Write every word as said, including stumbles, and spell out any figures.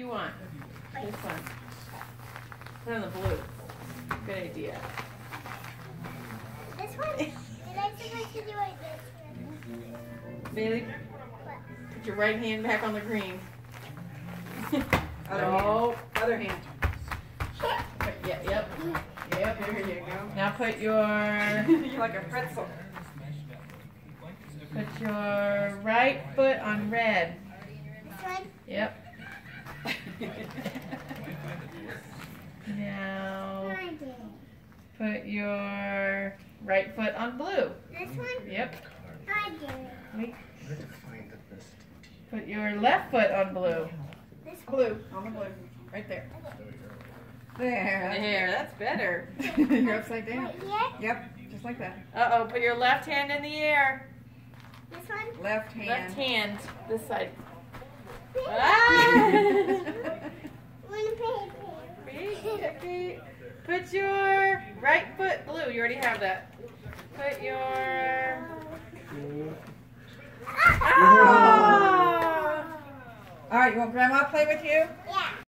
you want? This one. Put on the blue. Good idea. This one? Did I supposed to do like this one? Bailey, put your right hand back on the green. Other no. hand. Other hand. Yeah, yep. Yep, there you go. Now put your You're like a pretzel. put your right foot on red. This one? Yep. Now I did. put your right foot on blue. This one? Yep. I did. Wait. Put your left foot on blue. This Blue. On the blue. Right there. There. There, that's better. You're upside down. Right here? Yep, just like that. Uh-oh, put your left hand in the air. This one? Left hand. Left hand, this side. Wanna Ah! play Okay. Put your right foot blue. You already have that. Put your... Ah! All right, you want Grandma to play with you?